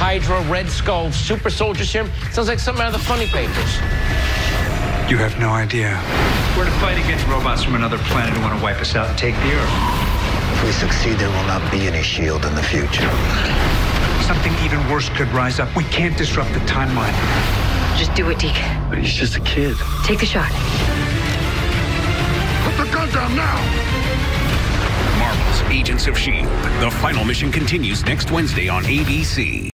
Hydra, Red Skull, Super Soldier Serum. Sounds like something out of the funny papers. You have no idea. We're to fight against robots from another planet who want to wipe us out and take the Earth. If we succeed, there will not be any shield in the future. Something even worse could rise up. We can't disrupt the timeline. Just do it, Deke. But he's just a kid. Take the shot. Put the gun down now! Marvel's Agents of S.H.I.E.L.D. The final mission continues next Wednesday on ABC.